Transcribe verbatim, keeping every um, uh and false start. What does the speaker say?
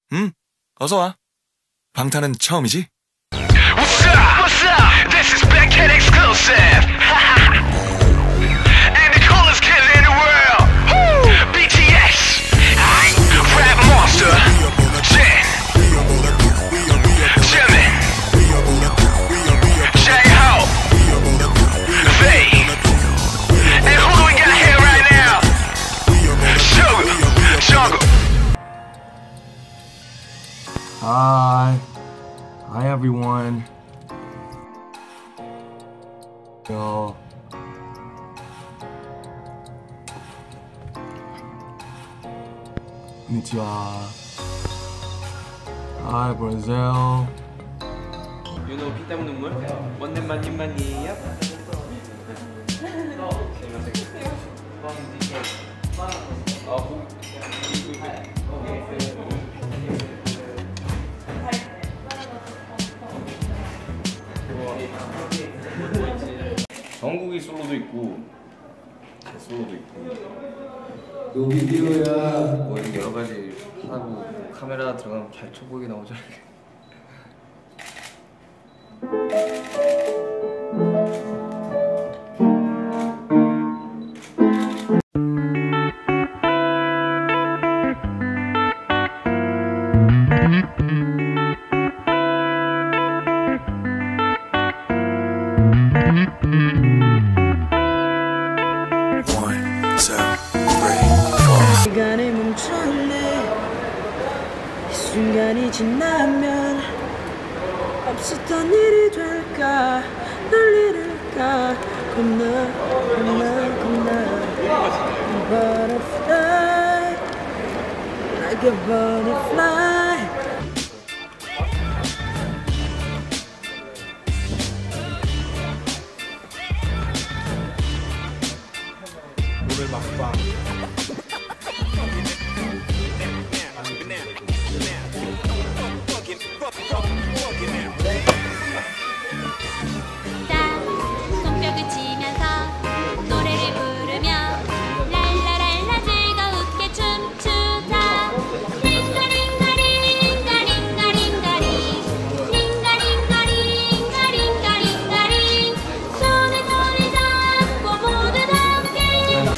응, 어서와. 방탄은 처음이지? What's up? What's up? This is Beckhead exclusive. And the coolest kid in the world. Woo! B T S. Rap monster. Jin. Jimin. J-Hope. V. And who do we got here right now? Sugar. Jungle. Hi. Hi everyone. Yo. Konnichiwa. Hi Brazil. 윤호 피땀 눈물 원넷만님만이에요. 정국이 솔로도 있고 제 솔로도 있고 노비디오야. 뭐 이렇게 여러 가지 하고 카메라 들어가면 잘 쳐보이게 나오잖아요. 시간에 멈췄네. 이 순간이 지나면 없었던 일이 될까. 널 잃을까 겁나 겁나 겁나. Butterfly like a butterfly. 오늘 막방. 손뼉을 치면서 노래를 부르며 랄라랄라 즐거우게 춤추자. 링가링가링가링가링가링 링가링가링가링가링가링 손에 손을 잡고 모두 다 함께.